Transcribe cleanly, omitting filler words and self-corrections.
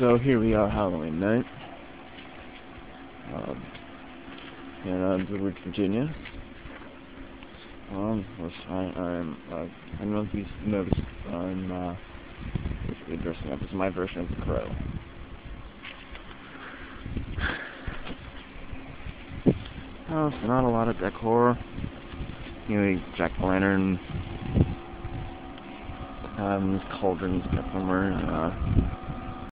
So here we are, Halloween night, in Woodward, Virginia. I don't know if you noticed, I'm basically dressing up as my version of the Crow. So not a lot of decor. Jack-o'-lantern, cauldrons kept somewhere.